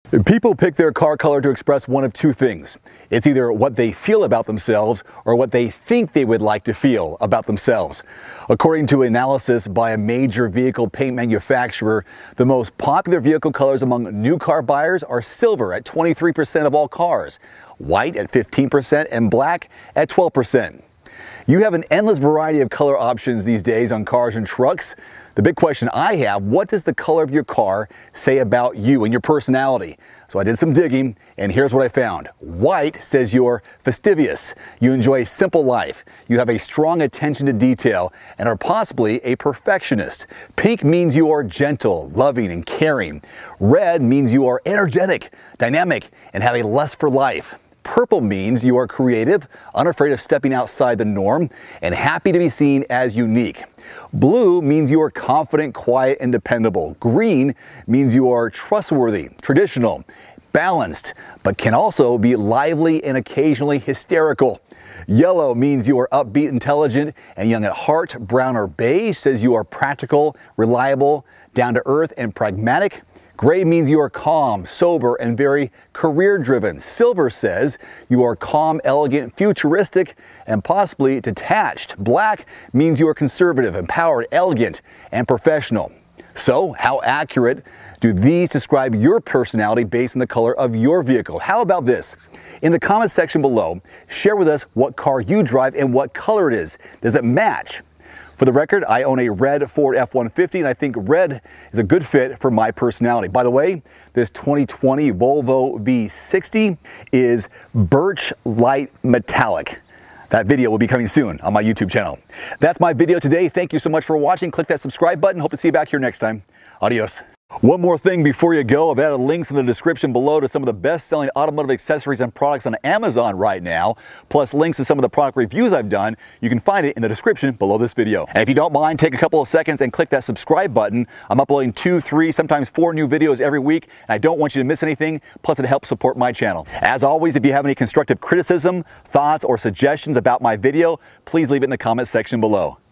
People pick their car color to express one of two things. It's either what they feel about themselves or what they think they would like to feel about themselves. According to analysis by a major vehicle paint manufacturer, the most popular vehicle colors among new car buyers are silver at 23% of all cars, white at 15%, and black at 12%. You have an endless variety of color options these days on cars and trucks. The big question I have, what does the color of your car say about you and your personality? So I did some digging, and here's what I found. White says you're fastidious, you enjoy a simple life, you have a strong attention to detail, and are possibly a perfectionist. Pink means you are gentle, loving, and caring. Red means you are energetic, dynamic, and have a lust for life. Purple means you are creative, unafraid of stepping outside the norm, and happy to be seen as unique. Blue means you are confident, quiet, and dependable. Green means you are trustworthy, traditional, balanced, but can also be lively and occasionally hysterical. Yellow means you are upbeat, intelligent, and young at heart. Brown or beige says you are practical, reliable, down to earth, and pragmatic. Gray means you are calm, sober, and very career-driven. Silver says you are calm, elegant, futuristic, and possibly detached. Black means you are conservative, empowered, elegant, and professional. So, how accurate do these describe your personality based on the color of your vehicle? How about this? In the comment section below, share with us what car you drive and what color it is. Does it match? For the record, I own a red Ford F-150, and I think red is a good fit for my personality. By the way, this 2020 Volvo V60 is Birch Light Metallic. That video will be coming soon on my YouTube channel. That's my video today. Thank you so much for watching. Click that subscribe button. Hope to see you back here next time. Adios. One more thing before you go, I've added links in the description below to some of the best-selling automotive accessories and products on Amazon right now, plus links to some of the product reviews I've done. You can find it in the description below this video. And if you don't mind, take a couple of seconds and click that subscribe button. I'm uploading 2, 3, sometimes 4 new videos every week, and I don't want you to miss anything, plus it helps support my channel. As always, if you have any constructive criticism, thoughts, or suggestions about my video, please leave it in the comment section below.